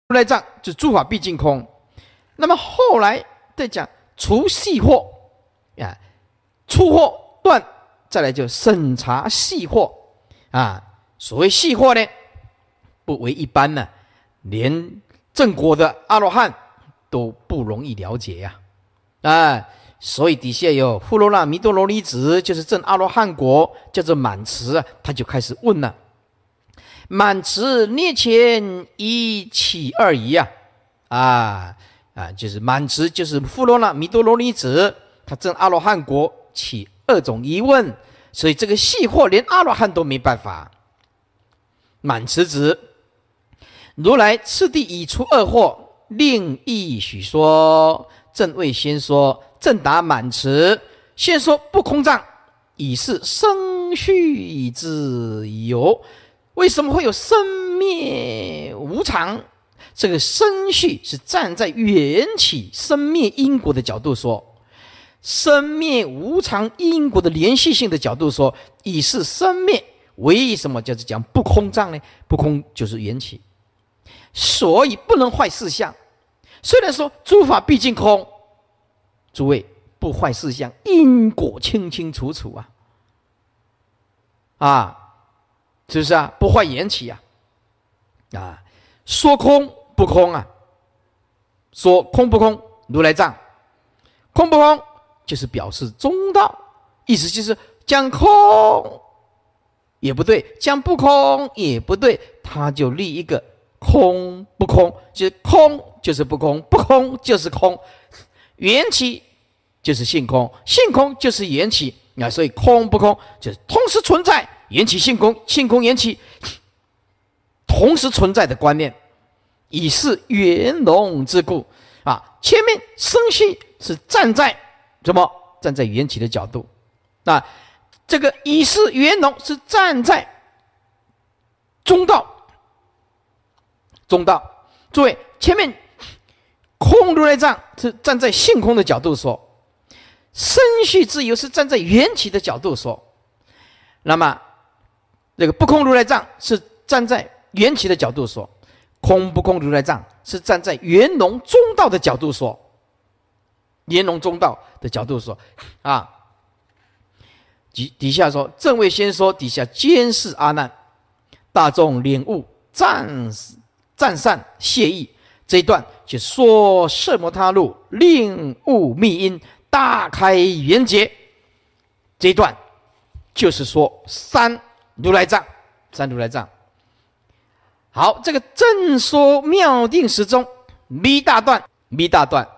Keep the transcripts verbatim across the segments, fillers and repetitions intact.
来藏就诸法毕竟空。那么后来再讲除细惑啊，出惑断，再来就审查细惑啊。所谓细惑呢，不为一般呢、啊，连正果的阿罗汉都不容易了解呀、啊，啊，所以底下有富罗那弥多罗尼子，就是正阿罗汉国，叫做满持啊，他就开始问了。满持涅前一起二疑啊，啊啊，就是满持就是富罗那弥多罗尼子，他正阿罗汉国起二种疑问，所以这个细惑连阿罗汉都没办法。满持子，如来次第已出二惑，另亦许说。正位先说，正答满持，先说不空藏，以是生续之有。为什么会有生灭无常？这个生续是站在缘起生灭因果的角度说，生灭无常因果的连续性的角度说，以是生灭。为什么叫做讲不空藏呢？不空就是缘起，所以不能坏事相。虽然说诸法毕竟空，诸位不坏事相，因果清清楚楚啊，啊。是不是啊？不坏缘起啊！啊，说空不空啊？说空不空？如来藏，空不空就是表示中道，意思就是讲空也不对，讲不空也不对，他就立一个空不空，就是空就是不空，不空就是空，缘起就是性空，性空就是缘起啊，所以空不空就是同时存在。缘起性空，性空缘起同时存在的观念，以是圆融之故啊。前面生息是站在什么？站在缘起的角度啊。这个以是圆融是站在中道，中道。诸位，前面空如来藏是站在性空的角度说，生息之由是站在缘起的角度说，那么。这个不空如来藏是站在缘起的角度说，空不空如来藏是站在圆融中道的角度说，圆融中道的角度说啊。底底下说正位先说，底下监视阿难，大众领悟赞赞善谢意。这一段就说摄摩他路，令悟密因，大开圆结。这一段就是说三如来藏，三如来藏。好，这个正说妙定时中弥大段，弥大段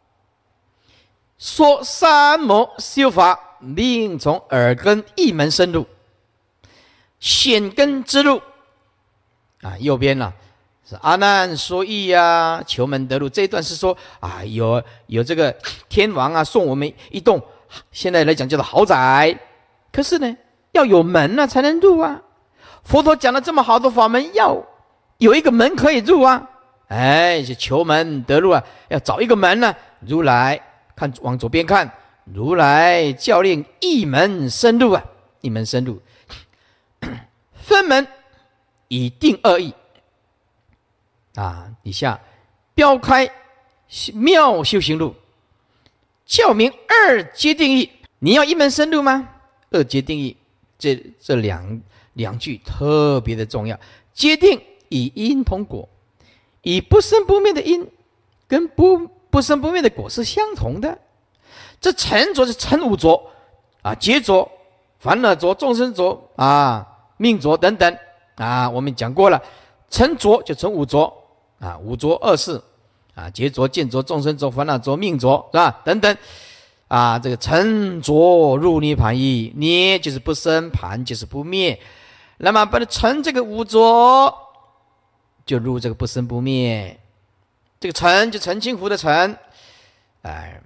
说三摩修法，令从耳根一门深入，显根之路啊。右边呢、啊、是阿难说义啊，求门得路。这一段是说啊，有有这个天王啊送我们一栋，现在来讲叫做豪宅，可是呢。要有门啊才能入啊，佛陀讲了这么好的法门，要有一个门可以入啊，哎，是求门得路啊，要找一个门呢、啊。如来看往左边看，如来教令一门深入啊，一门深入，分门以定二义啊。底下标开妙修行路，教明二阶定义。你要一门深入吗？二阶定义。这这两两句特别的重要，界定以因同果，以不生不灭的因跟不不生不灭的果是相同的。这尘浊是尘五浊啊，劫浊、烦恼浊、众生浊啊、命浊等等啊，我们讲过了，尘浊就尘五浊啊，五浊二世啊，劫浊、见浊、众生浊、烦恼浊、命浊是吧？等等。啊，这个尘浊入涅盘义，涅就是不生，盘就是不灭。那么把它尘这个五浊，就入这个不生不灭。这个尘就澄清湖的尘，哎。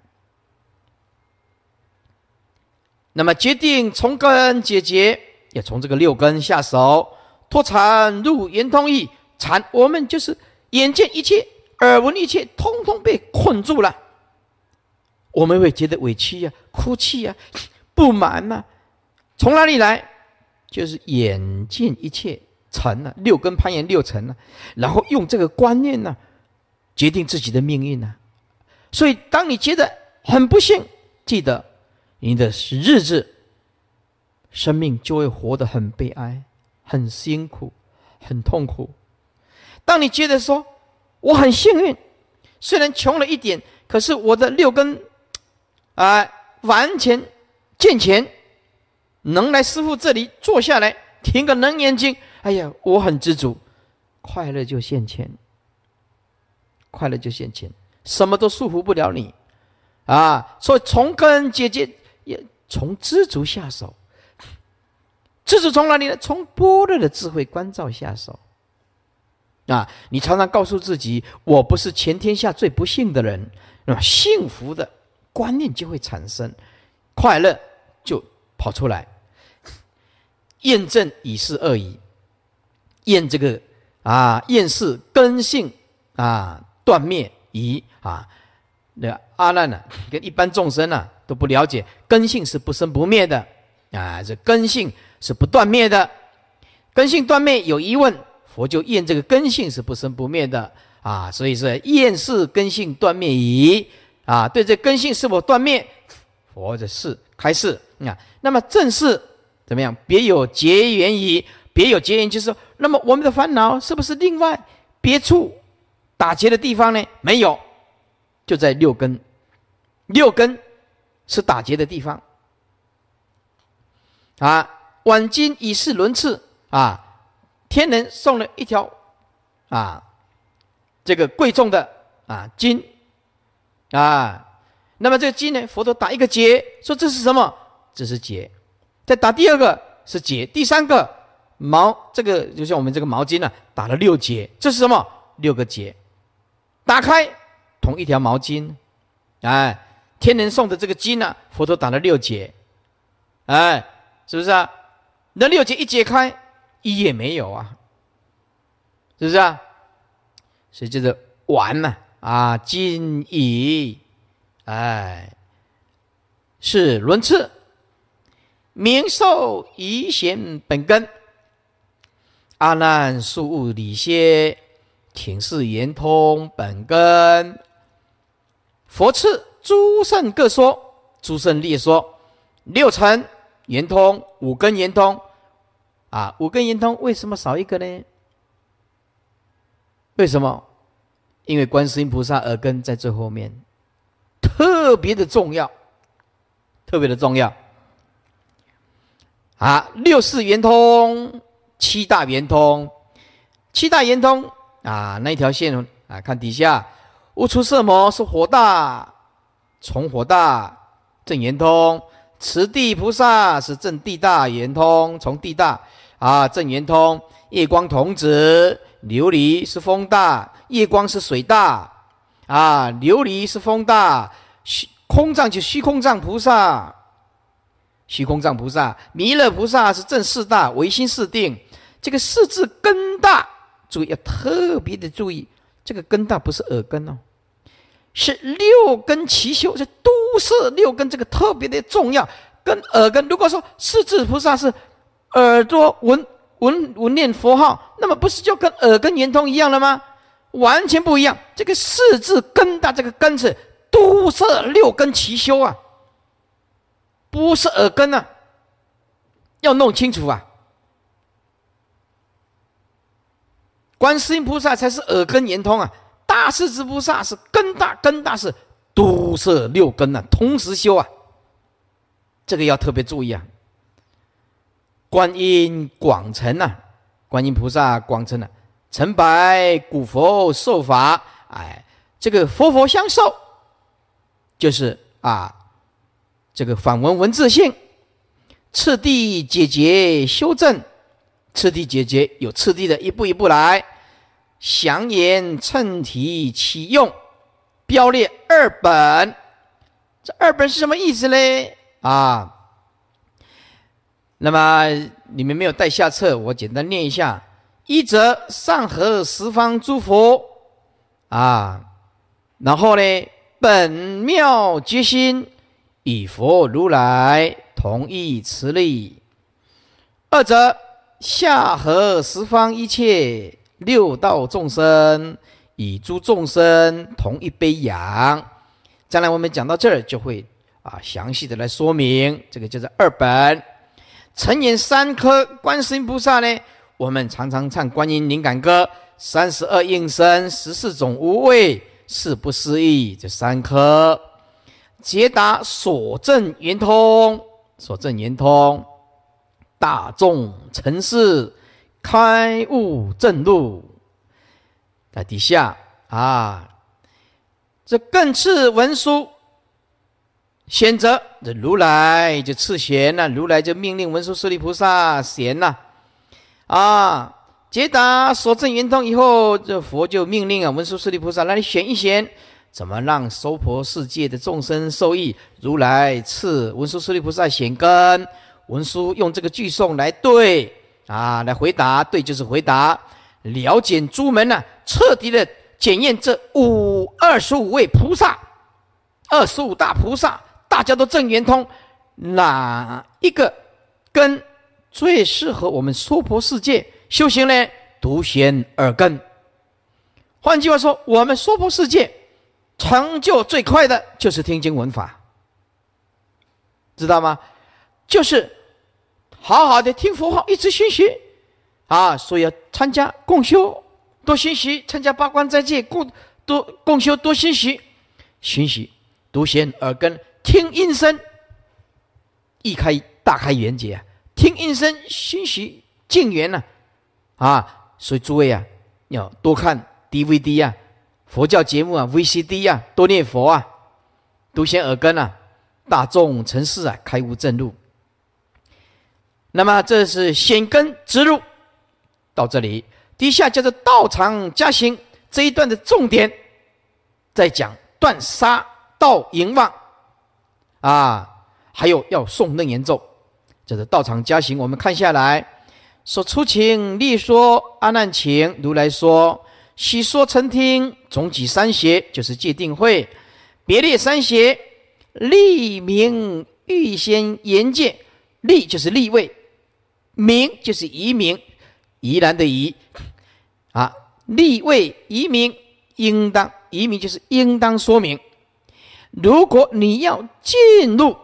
那么决定从根解结，要从这个六根下手，脱禅入圆通义。禅我们就是眼见一切，耳闻一切，通通被困住了。我们会觉得委屈啊，哭泣啊，不满啊，从哪里来？就是眼见一切尘啊，六根攀缘六尘啊，然后用这个观念呢、啊， 决定自己的命运啊。所以当你觉得很不幸，记得你的日子生命就会活得很悲哀，很辛苦，很痛苦。当你觉得说我很幸运，虽然穷了一点，可是我的六根啊、呃、完全健全，能来师父这里坐下来听个楞严经，哎呀，我很知足，快乐就现前，快乐就现前，什么都束缚不了你啊！所以从根结节，也从知足下手。知足从哪里呢？从般若的智慧关照下手啊！你常常告诉自己，我不是全天下最不幸的人，那么幸福的观念就会产生，快乐就跑出来。验证已是二疑，验这个啊，验是根性啊断灭疑啊。那阿难呢、啊，跟一般众生呢、啊、都不了解，根性是不生不灭的啊，这根性是不断灭的。根性断灭有疑问，佛就验这个根性是不生不灭的啊，所以是验是根性断灭疑啊。对这根性是否断灭，佛的是开示啊。那么正是怎么样？别有结缘疑，别有结缘就是说，那么我们的烦恼是不是另外别处打结的地方呢？没有，就在六根，六根是打结的地方啊。晚经以是轮次啊，天人送了一条啊，这个贵重的啊金啊，那么这个金呢，佛陀打一个结，说这是什么？这是结。再打第二个是结，第三个毛，这个就像我们这个毛巾呢、啊，打了六结，这是什么？六个结。打开同一条毛巾，哎，天人送的这个金呢、啊，佛陀打了六结，哎，是不是啊？那六结一解开，一也没有啊，是不是啊？所以就是完了啊，金乙，哎，是轮次。明受遗显本根，阿难速悟理歇，挺是圆通本根。佛赐诸圣各说，诸圣列说六尘圆通，五根圆通啊，五根圆通为什么少一个呢？为什么？因为观世音菩萨耳根在最后面，特别的重要，特别的重要。啊，六世圆通，七大圆通，七大圆通啊，那一条线啊，看底下，无出色魔是火大，从火大正圆通；持地菩萨是正地大圆通，从地大啊正圆通；夜光童子琉璃是风大，夜光是水大啊，琉璃是风大，空藏就虚空藏菩萨。虚空藏菩萨、弥勒菩萨是正四大，唯心四定。这个四字根大，注意要特别的注意，这个根大不是耳根哦，是六根齐修，是都摄六根，这个特别的重要。跟耳根，如果说四字菩萨是耳朵闻闻闻念佛号，那么不是就跟耳根圆通一样了吗？完全不一样。这个四字根大，这个根是都摄六根齐修啊。不是耳根啊，要弄清楚啊。观世音菩萨才是耳根圆通啊，大势至菩萨是根大，根大是都摄六根啊，同时修啊，这个要特别注意啊。观音广成啊，观音菩萨广成啊，成白古佛受法，哎，这个佛佛相受，就是啊。这个反文文字性，次第解决修正，次第解决有次第的一步一步来，详言称题其用，标列二本。这二本是什么意思呢？啊，那么你们没有带下册，我简单念一下：一则上合十方诸佛啊，然后呢，本妙觉心。以佛如来同一慈力。二者下合十方一切六道众生， 与诸众生同一杯养。将来我们讲到这儿，就会啊详细的来说明，这个就是二本。成言三颗观世音菩萨呢，我们常常唱观音灵感歌，三十二应身，十四种无畏，是不思议。这三颗解答所证圆通，所证圆通，大众成事，开悟正路。在底下啊，这更次文殊选择，这如来就赐贤了、啊，如来就命令文殊师利菩萨贤了、啊，啊，解答所证圆通以后，这佛就命令啊文殊师利菩萨，那你选一选，怎么让娑婆世界的众生受益？如来赐文殊师利菩萨显根，文殊用这个句颂来对啊，来回答，对就是回答，了解诸门呢、啊，彻底的检验这五二十五位菩萨，二十五大菩萨。大家都证圆通，哪一个根最适合我们娑婆世界修行呢？独显耳根。换句话说，我们娑婆世界成就最快的就是听经闻法，知道吗？就是好好的听佛号，一直熏习啊，所以要参加共修，多熏习；参加八关斋戒，共多共修，多熏习，熏习独显耳根。听音声，一开大开眼界啊！听音声，熏习净缘呐，啊！所以诸位啊，要多看 D V D 啊，佛教节目啊 ，V C D 啊，多念佛啊，独显耳根啊，大众成事啊，开悟正路。那么这是显根直入，到这里，底下叫做道场加行这一段的重点，在讲断杀道淫妄。啊，还有要诵楞严咒，这是道场加行。我们看下来，说出情立说阿难情，如来说悉说曾听，总集三邪，就是戒定慧，别列三邪，立名预先言戒，立就是立位，名就是仪名，宜然的宜啊，立位仪名，应当仪名就是应当说明。如果你要进入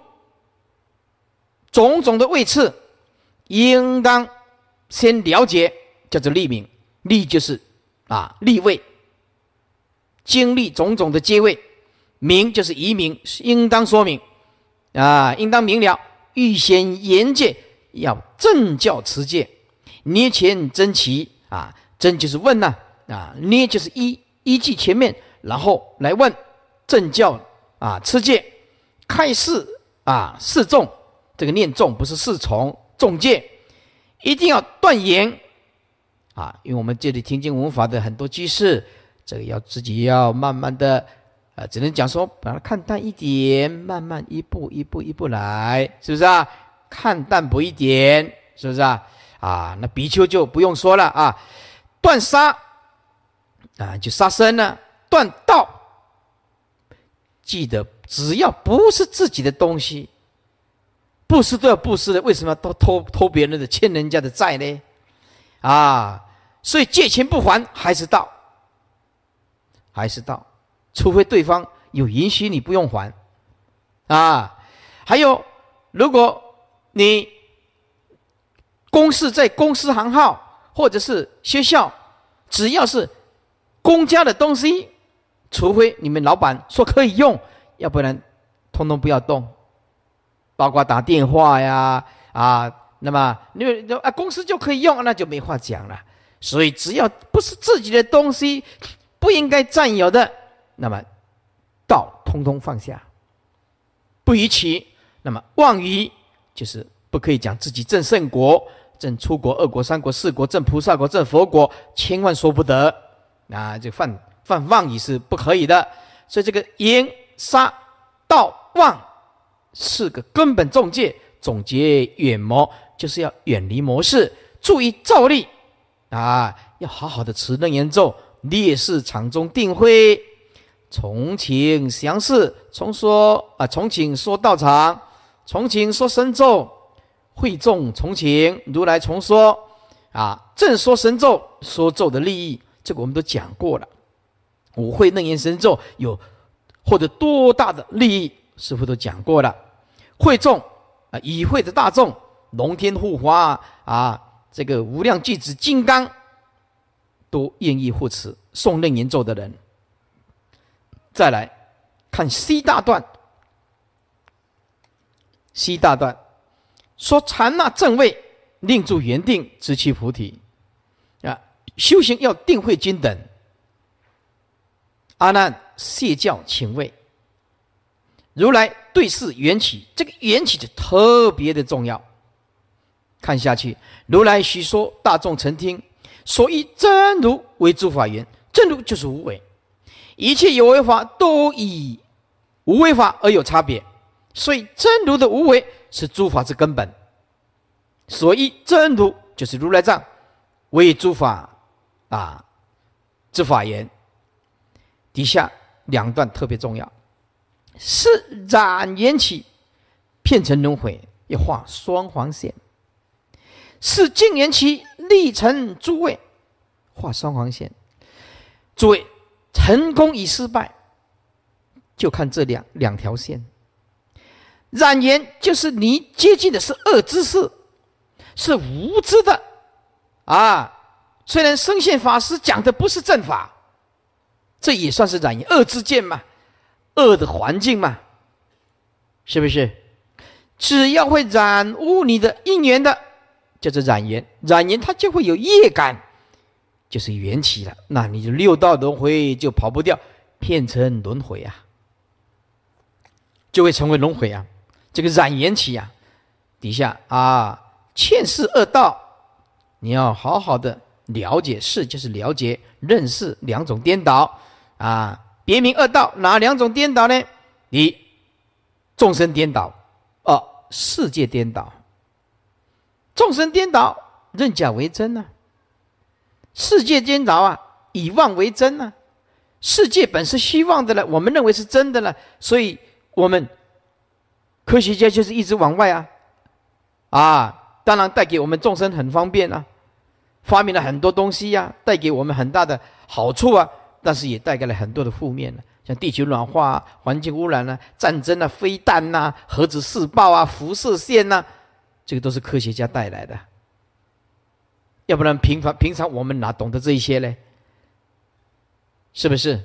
种种的位次，应当先了解，叫做立名。立就是啊立位，经历种种的阶位；明就是仪名，应当说明啊，应当明了。预先言戒，要正教持戒，捏前真齐啊，真就是问呐 啊, 啊，捏就是依依据前面，然后来问正教。啊，持戒开示啊，示众，这个念众不是示从，众戒一定要断言啊，因为我们这里听经闻法的很多居士，这个要自己要慢慢的，呃，只能讲说把它看淡一点，慢慢一步一步一步来，是不是啊？看淡薄一点，是不是啊？啊，那比丘就不用说了啊，断杀啊，就杀生了，断道。记得，只要不是自己的东西，布施都要布施的，为什么要偷偷偷别人的、欠人家的债呢？啊，所以借钱不还还是盗，还是盗，除非对方有允许你不用还。啊，还有，如果你公司在公司行号或者是学校，只要是公家的东西。除非你们老板说可以用，要不然通通不要动，包括打电话呀啊，那么你啊公司就可以用，那就没话讲了。所以只要不是自己的东西，不应该占有的，那么道通通放下，不逾期。那么妄语就是不可以讲自己证圣国、证出国、二国、三国、四国、证菩萨国、证佛国，千万说不得啊！这犯。犯妄语是不可以的，所以这个淫、杀、盗、妄四个根本重戒，总结远谋，就是要远离魔事，注意照例啊，要好好的持楞严咒，烈士场中定慧，从请详示，从说啊，从请说道场，从请说神咒，会众从请，如来重说啊，正说神咒，说咒的利益，这个我们都讲过了。 五会楞严神咒有获得多大的利益，师父都讲过了。会众啊，与会的大众，龙天护法啊，这个无量巨子金刚，都愿意护持诵楞严咒的人。再来看 C 大段 ，C 大段说禅那正位，令住原定，知其菩提啊，修行要定慧均等。阿难谢教请问，如来对视缘起，这个缘起就特别的重要。看下去，如来须说大众曾听，所以真如为诸法缘，真如就是无为，一切有为法都以无为法而有差别，所以真如的无为是诸法之根本，所以真如就是如来藏为诸法啊之法缘。底下两段特别重要，是染缘起，片成轮回，要画双黄线；是净缘起，历成诸位，画双黄线。诸位成功与失败，就看这两两条线。染缘就是你接近的是恶知识，是无知的啊。虽然圣贤法师讲的不是正法，这也算是染缘，恶之见嘛，恶的环境嘛，是不是？只要会染污你的因缘的，叫做染缘。染缘它就会有业感，就是缘起了，那你就六道轮回就跑不掉，变成轮回啊，就会成为轮回啊。这个染缘起啊，底下啊，欠世恶道，你要好好的了解，是就是了解认识两种颠倒啊，别名恶道，哪两种颠倒呢？一，众生颠倒；二，世界颠倒。众生颠倒，认假为真啊；世界颠倒啊，以妄为真啊。世界本是虚妄的了，我们认为是真的了，所以我们科学家就是一直往外啊啊，当然带给我们众生很方便啊，发明了很多东西啊，带给我们很大的好处啊，但是也带给了很多的负面啊，像地球暖化啊、环境污染啊、战争啊、飞弹啊、核子试爆啊、辐射线啊，这个都是科学家带来的。要不然平常平常我们哪懂得这一些呢？是不是？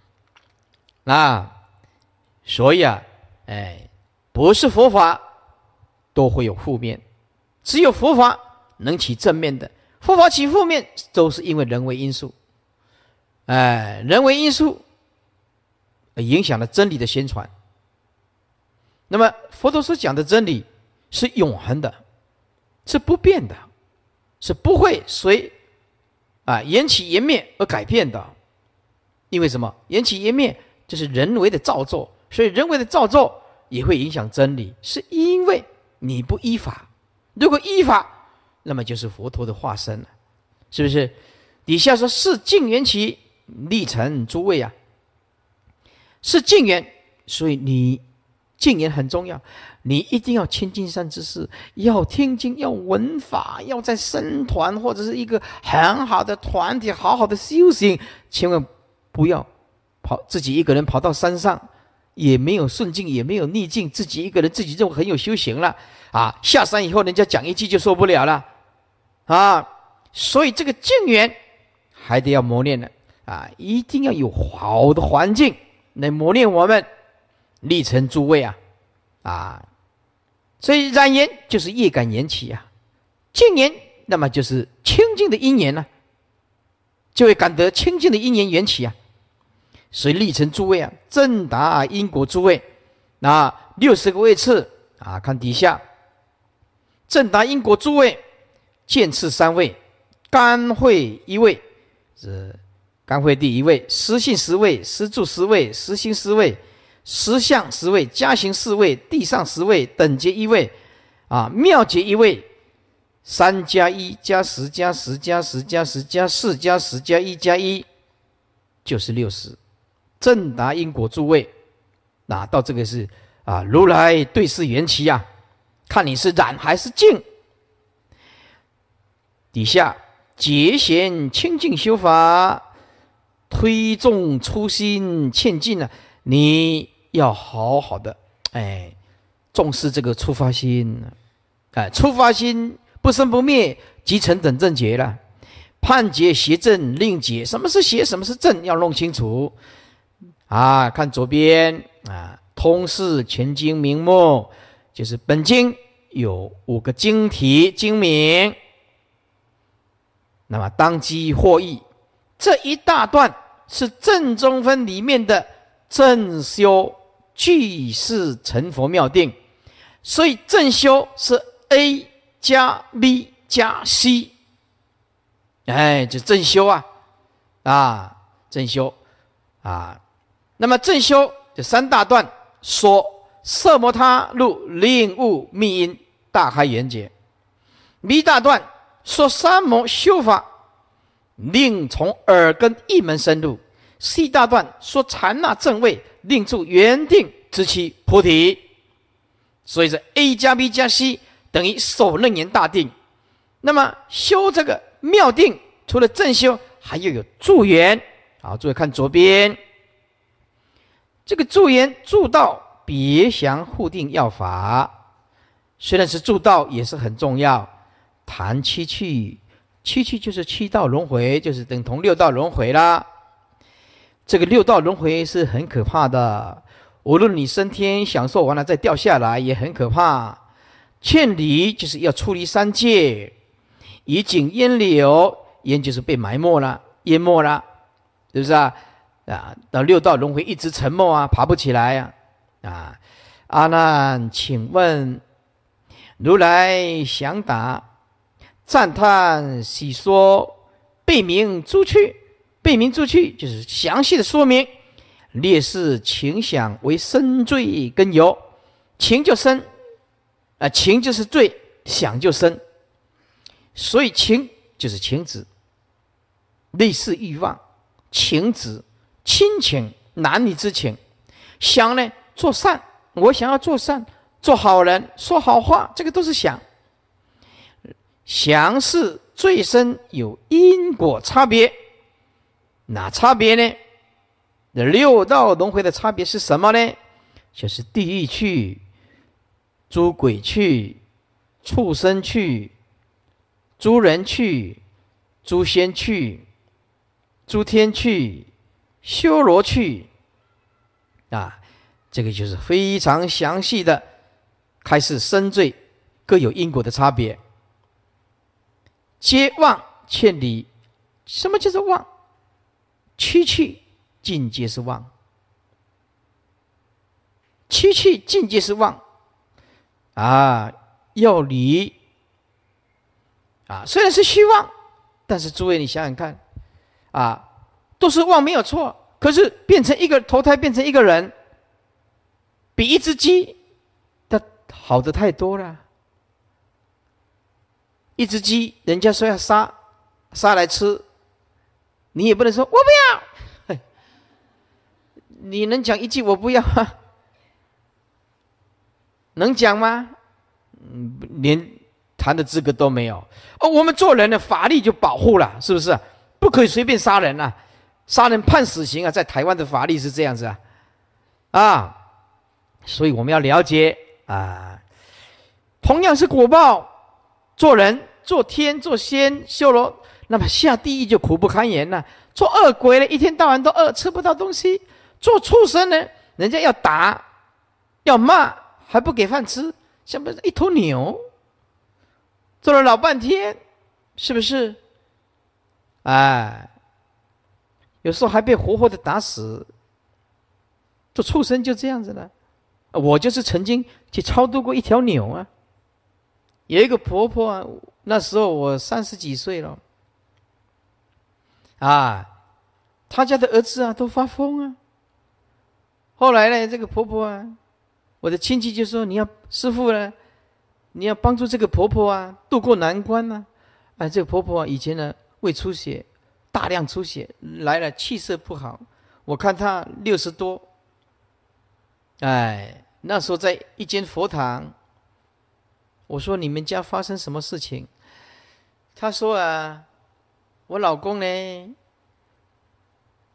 啊，所以啊，哎，不是佛法都会有负面，只有佛法能起正面的。佛法起负面都是因为人为因素，哎，人为因素影响了真理的宣传。那么佛陀所讲的真理是永恒的，是不变的，是不会随啊缘起缘灭而改变的。因为什么？缘起缘灭就是人为的造作，所以人为的造作也会影响真理，是因为你不依法。如果依法，那么就是佛陀的化身了，是不是？底下说是净缘起，历成诸位啊，是净缘，所以你净缘很重要，你一定要亲近善知识，要听经，要闻法，要在僧团或者是一个很好的团体好好的修行，千万不要跑自己一个人跑到山上，也没有顺境也没有逆境，自己一个人自己认为很有修行了啊，下山以后人家讲一句就受不了了啊，所以这个净缘还得要磨练了啊，一定要有好的环境来磨练我们，历成诸位啊啊，所以染缘就是业感缘起啊，净缘那么就是清净的因缘啊，就会感得清净的因缘缘起啊。所以历成诸位啊，正达因果诸位，那六十个位次啊，看底下，正达因果诸位，见次三位，甘慧一位，是甘慧第一位，实性十位，实住十位，实心十位，实相十位，加行四位，地上十位，等觉一位，啊，妙觉一位，三加一加十加十加十加十加四加十加一加一，就是六十。正达因果诸位，那到这个是啊，如来对视缘起啊，看你是染还是净。底下结贤清净修法， 推重初心欠进啊，你要好好的哎重视这个出发心，哎，出发心不生不灭，即成等正觉了。判结邪正令解，什么是邪，什么是正，要弄清楚啊。看左边啊，通释全经名目，就是本经有五个经题经名，那么当机获益，这一大段是正中分里面的正修具是成佛妙定，所以正修是 A 加 B 加 C， 哎，就正修啊，啊，正修啊。那么正修这三大段说色摩他入令悟密因大开圆觉 ，B 大段说三摩修法令从耳根一门深入 ，C 大段说禅那正位令住圆定之期菩提。所以是 A 加 B 加 C 等于首楞严大定。那么修这个妙定，除了正修，还要有助缘。好，注意看左边，这个助缘助道别详护定要法，虽然是助道，也是很重要。谈七趣，七趣就是七道轮回，就是等同六道轮回啦。这个六道轮回是很可怕的，无论你升天享受完了再掉下来，也很可怕。劝离就是要出离三界，以井淹流，淹就是被埋没了，淹没了，是不是啊？啊，到六道轮回一直沉没啊，爬不起来啊！啊，阿难，请问，如来详答，赞叹喜说，备明诸趣，备明诸趣就是详细的说明，列示情想为生罪根由，情就生，啊，情就是罪，想就生，所以情就是情子，类似欲望，情子。亲情，男女之情，想呢做善，我想要做善，做好人，说好话，这个都是想。想是最深有因果差别，哪差别呢？六道轮回的差别是什么呢？就是地狱去、诸鬼去、畜生去、诸人去、诸仙去、诸天去。修罗去啊，这个就是非常详细的开始生罪各有因果的差别。皆妄劝离，什么叫做妄？七趣尽皆是妄，七趣尽皆是妄啊，要离啊，虽然是虚妄，但是诸位你想想看啊。都是妄没有错，可是变成一个投胎变成一个人，比一只鸡它好的太多了。一只鸡人家说要杀，杀来吃，你也不能说我不要，你能讲一句我不要吗？能讲吗？嗯，连谈的资格都没有。哦，我们做人的法律就保护了，是不是？不可以随便杀人啊！杀人判死刑啊，在台湾的法律是这样子啊，啊，所以我们要了解啊，同样是果报，做人、做天、做仙、修罗，那么下地狱就苦不堪言了。做恶鬼呢，一天到晚都饿，吃不到东西；做畜生呢，人家要打、要骂，还不给饭吃，像不是一头牛，做了老半天，是不是？哎。有时候还被活活的打死，做畜生就这样子了。我就是曾经去超度过一条牛啊，有一个婆婆啊，那时候我三十几岁了，啊，她家的儿子啊都发疯啊。后来呢，这个婆婆啊，我的亲戚就说：“你要师父呢，你要帮助这个婆婆啊渡过难关啊。”哎，这个婆婆啊，以前呢胃出血。大量出血来了，气色不好。我看他六十多，哎，那时候在一间佛堂，我说你们家发生什么事情？他说啊，我老公呢，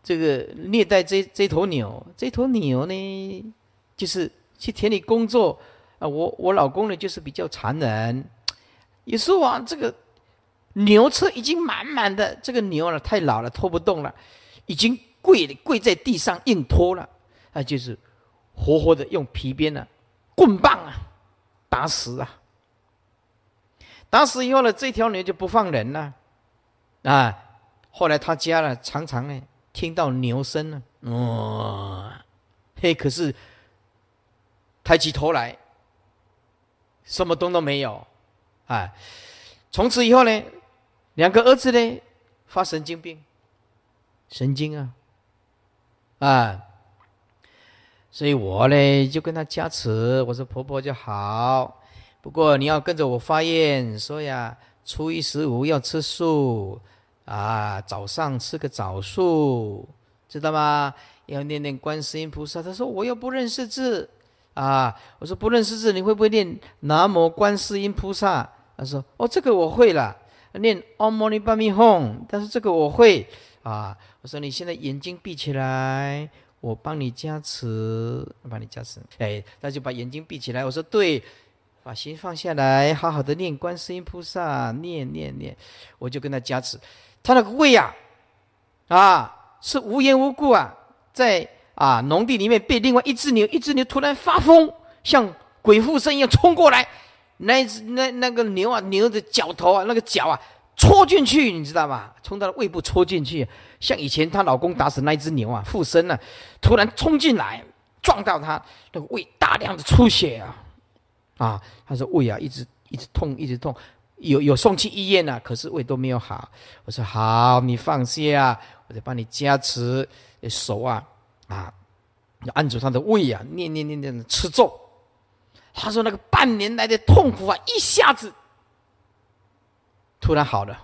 这个虐待这这头牛，这头牛呢，就是去田里工作啊。我我老公呢，就是比较残忍，有时候啊，这个牛车已经满满的，这个牛了太老了，拖不动了，已经跪跪在地上硬拖了，啊，就是活活的用皮鞭啊、棍棒啊打死啊。打死以后呢，这条牛就不放人了啊。后来他家呢，常常呢听到牛声了，哦，嘿，可是抬起头来，什么东都没有，啊，从此以后呢，两个儿子呢发神经病，神经啊，啊，所以我呢就跟他加持，我说婆婆就好。不过你要跟着我发愿，说呀，初一十五要吃素啊，早上吃个早素，知道吗？要念念观世音菩萨。他说我又不认识字啊，我说不认识字，你会不会念南无观世音菩萨？他说哦，这个我会了，念唵嘛呢叭咪吽，但是这个我会啊。我说你现在眼睛闭起来，我帮你加持，帮你加持。哎，他就把眼睛闭起来。我说对。把心放下来，好好的念观世音菩萨，念念念，我就跟他加持。他那个胃啊，啊，是无缘无故啊，在啊农地里面被另外一只牛，一只牛突然发疯，像鬼附身一样冲过来，那一只那那个牛啊，牛的脚头啊，那个脚啊，戳进去，你知道吗？从他的胃部戳进去，像以前她老公打死那一只牛啊，附身了、啊，突然冲进来，撞到他，那个胃大量的出血啊。啊，他说胃啊一直一直痛，一直痛，有有送去医院了、啊，可是胃都没有好。我说好，你放下，我再帮你加持，手啊啊，按住他的胃啊，念念念念的吃咒。他说那个半年来的痛苦啊，一下子突然好了，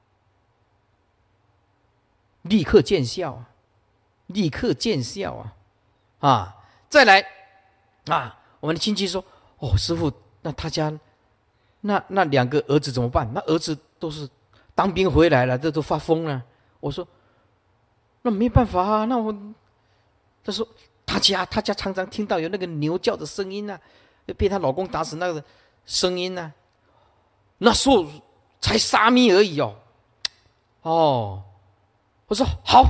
立刻见效啊，立刻见效啊！啊，再来啊，我们的亲戚说。哦，师父，那他家那那两个儿子怎么办？那儿子都是当兵回来了，这都发疯了。我说那没办法啊，那我他说他家他家常常听到有那个牛叫的声音啊，被她老公打死那个声音啊，那时候才沙弥而已哦。哦，我说好，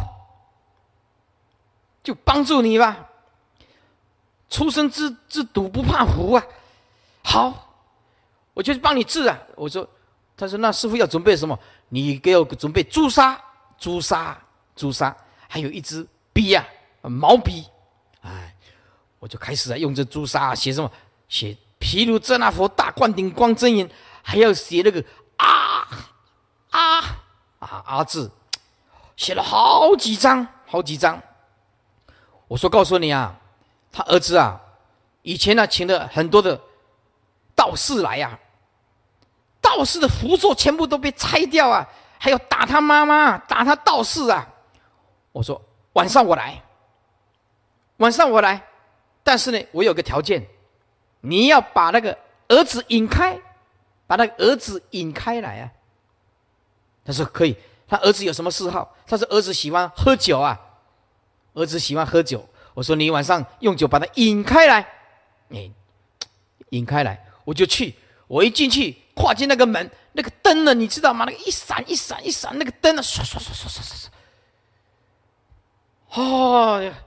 就帮助你吧。出生之之犊不怕虎啊！好，我就帮你治啊！我说，他说那师父要准备什么？你给我准备朱砂、朱砂、朱砂，还有一支笔呀、啊，毛笔。哎，我就开始啊，用这朱砂写什么？写毗卢遮那佛大灌顶光真言，还要写那个啊啊啊啊字，写了好几张，好几张。我说，告诉你啊。他儿子啊，以前呢、啊、请了很多的道士来啊，道士的符咒全部都被拆掉啊，还有打他妈妈，打他道士啊。我说晚上我来，晚上我来，但是呢，我有个条件，你要把那个儿子引开，把那个儿子引开来啊。他说可以，他儿子有什么嗜好？他说儿子喜欢喝酒啊，儿子喜欢喝酒。我说你晚上用酒把它引开来，哎，引开来，我就去。我一进去，跨进那个门，那个灯呢，你知道吗？那个一闪一闪一闪，那个灯呢，唰唰唰唰唰唰，哦呀，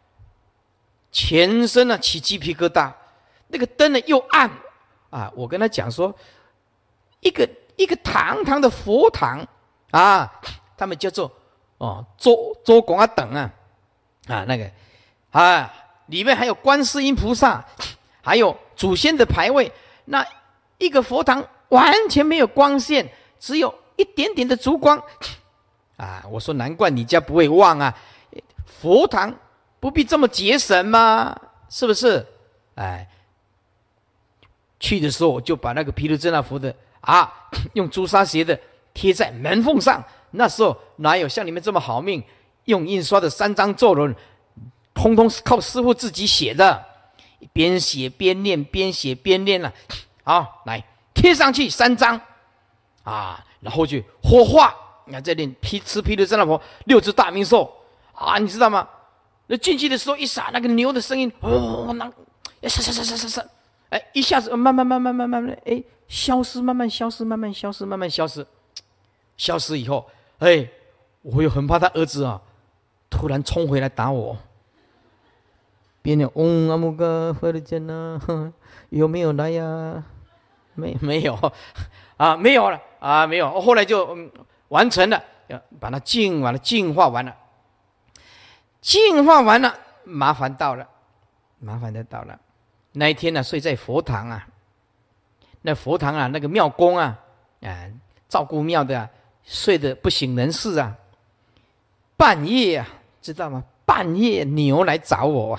全身呢起鸡皮疙瘩。那个灯呢又暗啊！我跟他讲说，一个一个堂堂的佛堂啊，他们叫做哦周周公啊等啊啊那个。啊，里面还有观世音菩萨，还有祖先的牌位。那一个佛堂完全没有光线，只有一点点的烛光。啊，我说难怪你家不会旺啊，佛堂不必这么节省吗？是不是？哎，去的时候就把那个毗卢遮那佛的啊，用朱砂写的贴在门缝上。那时候哪有像你们这么好命，用印刷的三张咒轮。通通是靠师父自己写的，边写边念，边写边念了、啊。好，来贴上去三张，啊，然后去火化，你看这念毗吃毗卢遮那佛六只大明寿， 啊，你知道吗？那进去的时候一撒，那个牛的声音，哦，那杀杀杀杀杀杀，哎，一下子慢慢慢慢慢慢慢，哎，消失，慢慢消失，慢慢消失，慢慢消失，消失以后，哎，我又很怕他儿子啊，突然冲回来打我。别人嗡阿姆哥回了见呢，有没有来呀？没没有啊，没有了啊，没有。后来就、嗯、完成了，把它净完了，净化完了，净化完了，麻烦到了，麻烦的到了。那一天呢、啊，睡在佛堂啊，那佛堂啊，那个庙公啊，啊，照顾庙的、啊，睡得不省人事啊。半夜啊，知道吗？半夜牛来找我啊。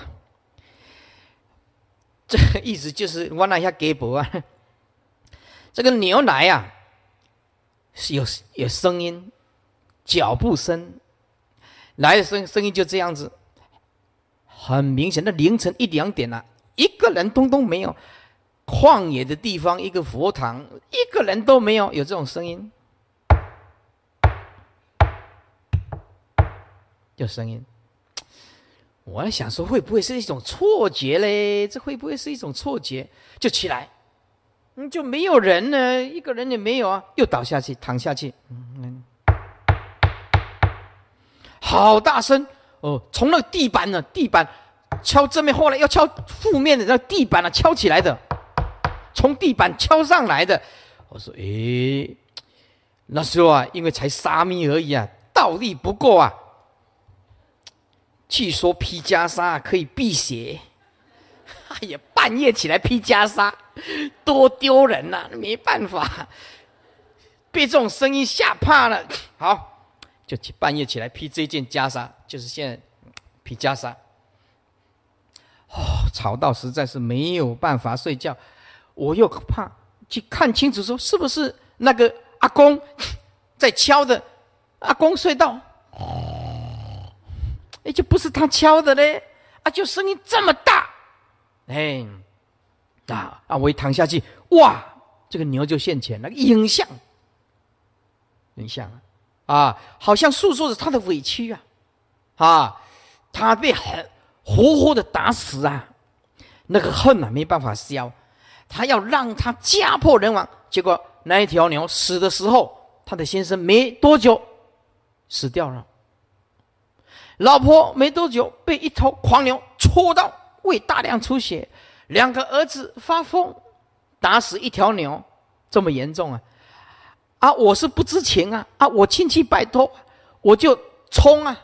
这个意思就是我那下给伯啊，这个牛来啊，是有有声音，脚步声，来的声声音就这样子，很明显。那凌晨一两点了、啊，一个人通通没有，旷野的地方，一个佛堂，一个人都没有，有这种声音，有声音。我在想说，会不会是一种错觉嘞？这会不会是一种错觉？就起来，嗯，就没有人呢，一个人也没有啊，又倒下去，躺下去，嗯，好大声哦！从那个地板呢，地板敲正面，后来要敲负面的，那地板呢敲起来的，从地板敲上来的。我说，诶，那时候啊，因为才沙弥而已啊，道力不够啊。据说披袈裟可以辟邪，哎呀，半夜起来披袈裟，多丢人呐、啊！没办法，被这种声音吓怕了。好，就半夜起来披这件袈裟，就是现在披袈裟。哦，吵到实在是没有办法睡觉，我又怕去看清楚，说是不是那个阿公在敲的？阿公睡到。哎，就不是他敲的嘞，啊，就声音这么大，哎，啊啊！我一躺下去，哇，这个牛就现前了，影像，影像啊，好像诉说着他的委屈啊，啊，他被很活活的打死啊，那个恨啊没办法消，他要让他家破人亡，结果那一条牛死的时候，他的先生没多久死掉了。老婆没多久被一头狂牛戳到，胃大量出血，两个儿子发疯，打死一条牛，这么严重啊！啊，我是不知情啊！啊，我亲戚拜托，我就冲啊，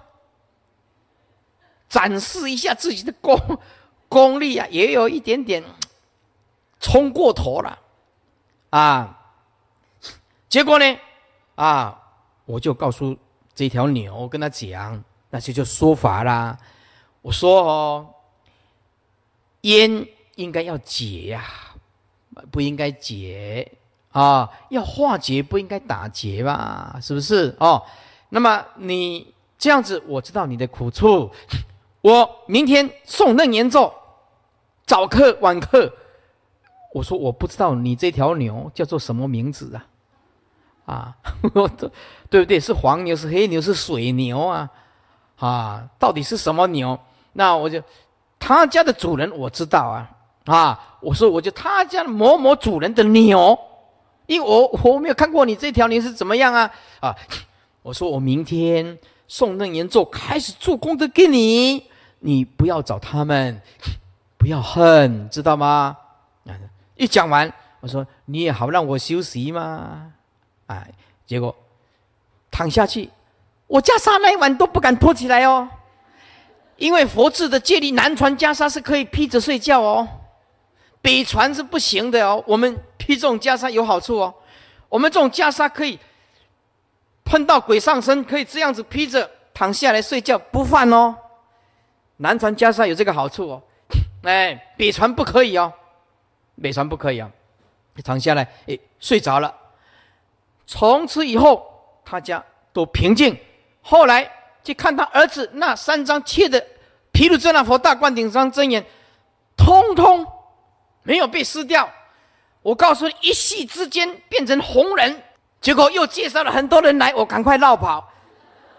展示一下自己的功功力啊，也有一点点冲过头了啊！结果呢，啊，我就告诉这条牛，跟他讲。那就就说法啦，我说哦，烟应该要解呀、啊，不应该解啊，要化解不应该打结吧，是不是哦？那么你这样子，我知道你的苦处，我明天送楞严咒，早课晚课。我说我不知道你这条牛叫做什么名字啊？啊，对不对？是黄牛，是黑牛，是水牛啊？啊，到底是什么牛？那我就他家的主人我知道啊啊！我说我就他家的某某主人的牛，因为我我没有看过你这条牛是怎么样啊啊！我说我明天送楞严咒开始做功德给你，你不要找他们，不要恨，知道吗？一讲完，我说你也好让我休息嘛，哎，结果躺下去。我袈裟那一晚都不敢脱起来哦，因为佛制的戒律，南传袈裟是可以披着睡觉哦，北传是不行的哦。我们披这种袈裟有好处哦，我们这种袈裟可以碰到鬼上身，可以这样子披着躺下来睡觉不犯哦。南传袈裟有这个好处哦，哎，北传不可以哦，北传不可以哦，躺下来，哎，睡着了。从此以后，他家都平静。后来去看他儿子那三张切的毗卢遮那佛大灌顶章真言，通通没有被撕掉。我告诉你，一夕之间变成红人，结果又介绍了很多人来，我赶快绕跑。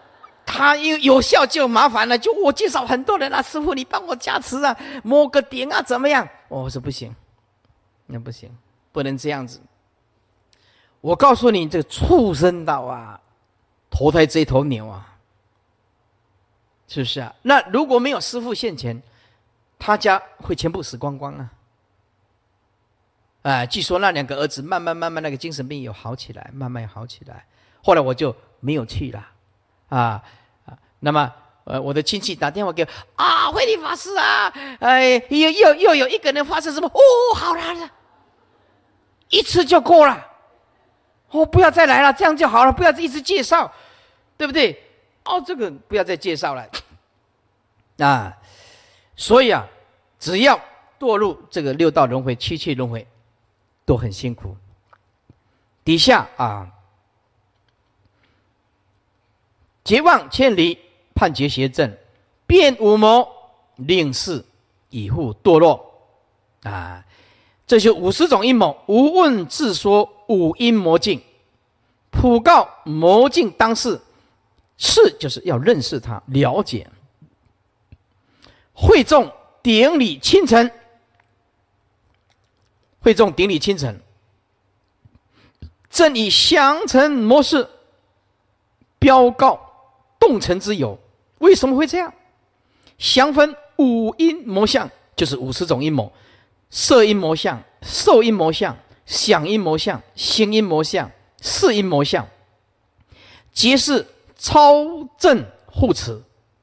他有有效就麻烦了，就我介绍很多人啊，师父你帮我加持啊，摸个点啊，怎么样？我说不行，那不行，不能这样子。我告诉你，这个畜生道啊，投胎这头牛啊，是不是啊？那如果没有师父现前，他家会全部死光光啊！啊，据说那两个儿子慢慢慢慢那个精神病有好起来，慢慢有好起来。后来我就没有去了，啊啊，那么呃，我的亲戚打电话给我啊，慧理法师啊，哎，又又又有一个人发生什么？哦，好了，一次就够了，哦，不要再来了，这样就好了，不要一直介绍，对不对？哦，这个不要再介绍了，啊，所以啊，只要堕入这个六道轮回、七趣轮回，都很辛苦。底下啊。结妄千里，判决邪正，变五谋，令事以护堕落。啊，这就五十种阴谋，无问自说五阴魔境，普告魔境当事。事就是要认识它，了解。会众顶礼清晨，会众顶礼清晨，正以降臣模式标告动臣之有。为什么会这样？详分五阴魔相，就是五十种阴谋：色阴魔相、受阴魔相、想阴魔相、行阴魔相、事阴魔相，皆是超正护持。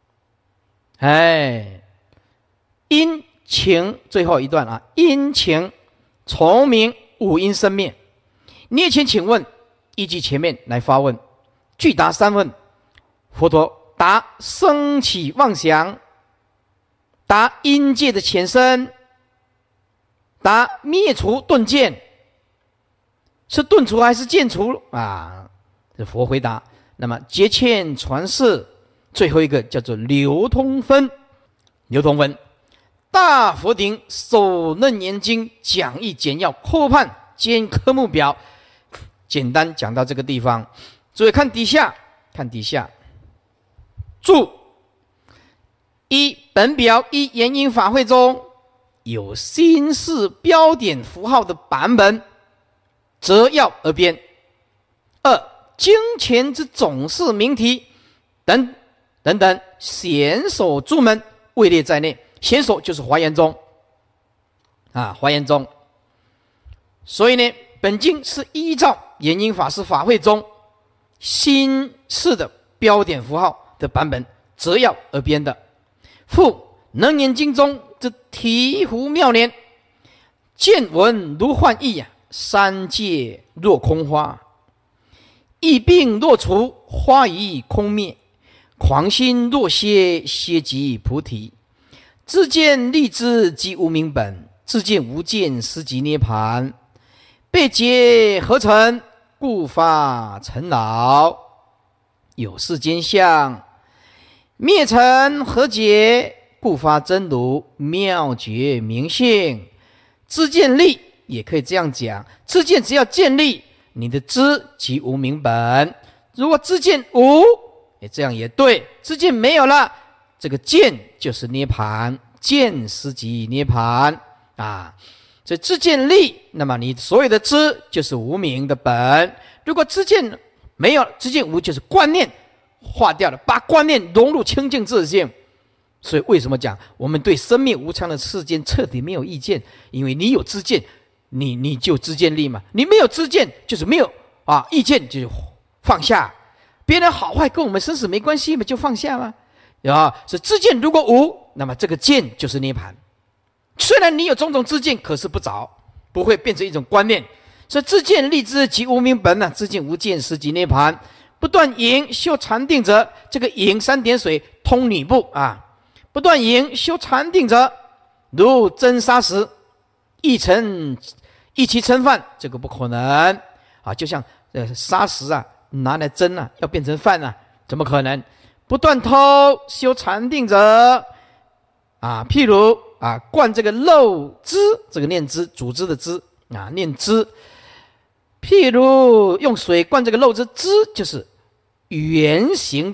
哎，阴晴最后一段啊，阴晴从明五阴生灭。聂前请问，依据前面来发问，具答三问。佛陀答升起妄想，答阴界的前身，答灭除顿渐，是顿除还是渐除啊？这佛回答。那么结欠传世，最后一个叫做流通分。流通分，大佛顶首楞严经讲义简要科判兼科目表，简单讲到这个地方。注意看底下，看底下。注：一本表一研因法会中有新式标点符号的版本，择要而编。二经前之总是名题等等等显首注门位列在内。显首就是华严宗啊，华严宗。所以呢，本经是依照研因法师法会中新式的标点符号的版本择要而编的。复楞严经中之醍醐妙年，见闻如幻意啊，三界若空花，疫病若除，花已空灭，狂心若歇，歇即菩提。自见立知即无明本，自见无见实即涅盘。被劫合成，故发尘劳。有世间相，灭尘和解，故发真如妙觉明性。知见立也可以这样讲，知见只要建立，你的知即无明本。如果知见无，也这样也对，知见没有了，这个见就是涅盘，见实即涅盘啊。所以知见立，那么你所有的知就是无明的本。如果知见没有，知见无就是观念化掉了，把观念融入清净自性。所以为什么讲我们对生命无常的世间彻底没有意见？因为你有知见，你你就知见力嘛。你没有知见，就是没有啊意见，就是放下。别人好坏跟我们生死没关系嘛，就放下嘛。啊，是知见如果无，那么这个见就是涅盘。虽然你有种种知见，可是不着，不会变成一种观念。所以知见立知即无明本呢、啊，知见无见实即涅盘。不断营修禅定者，这个营三点水通女部啊。不断营修禅定者，如蒸砂石，一成一其成饭，这个不可能啊！就像呃砂石啊，拿来蒸啊，要变成饭啊，怎么可能？不断偷修禅定者啊，譬如啊，灌这个肉汁，这个念汁，组织的汁啊，念汁。譬如用水灌这个肉汁，汁就是圆形的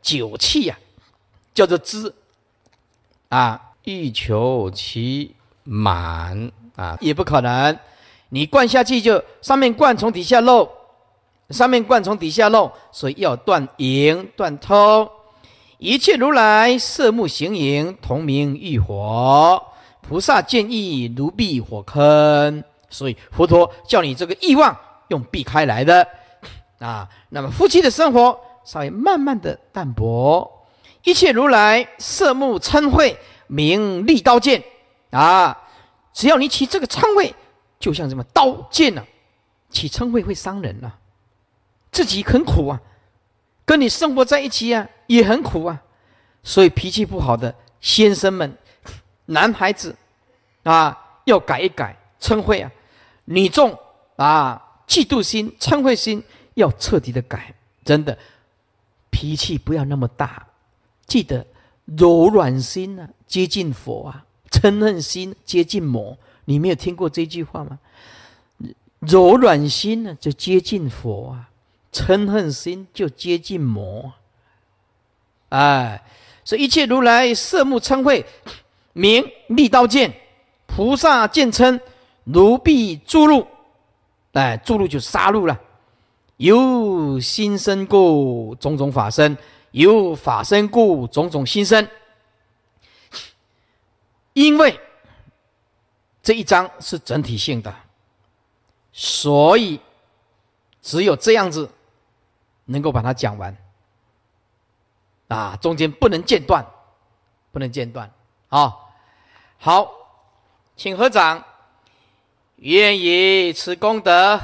酒气呀、啊，叫做知啊，欲求其满啊，也不可能。你灌下去就上面灌从底下漏，上面灌从底下漏，所以要断淫断偷。一切如来色目形影，同名欲火。菩萨见意如避火坑，所以佛陀叫你这个欲望用避开来的啊。那么夫妻的生活稍微慢慢的淡薄。一切如来色目嗔恚，名利刀剑啊。只要你起这个嗔恚，就像什么刀剑啊，起嗔恚会伤人啊，自己很苦啊，跟你生活在一起啊也很苦啊。所以脾气不好的先生们，男孩子啊要改一改嗔恚啊，女众啊嫉妒心嗔恚心要彻底的改，真的脾气不要那么大，记得柔软心啊接近佛啊，嗔恨心接近魔。你没有听过这句话吗？柔软心呢就接近佛啊，嗔恨心就接近魔。哎，所以一切如来色目嗔恚，名利刀剑。菩萨见嗔，如避诸路。哎，诸路就杀戮了。由心生故，种种法生；由法生故，种种心生。因为这一章是整体性的，所以只有这样子能够把它讲完啊，中间不能间断，不能间断啊。好，请合掌，愿以此功德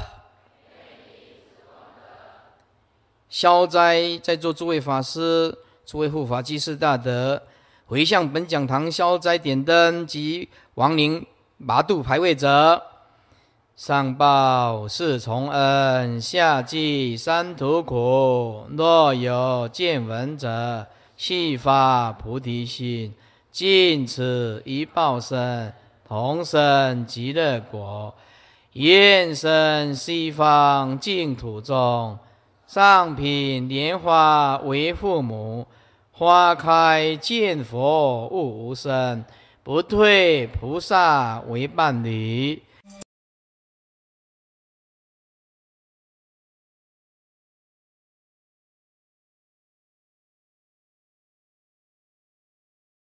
消灾在座诸位法师、诸位护法居士大德，回向本讲堂消灾点灯及亡灵麻度牌位者，上报四重恩，下济三途苦。若有见闻者，悉发菩提心，尽此一报身，同生极乐国。愿生西方净土中，上品莲花为父母，花开见佛悟无生，不退菩萨为伴侣。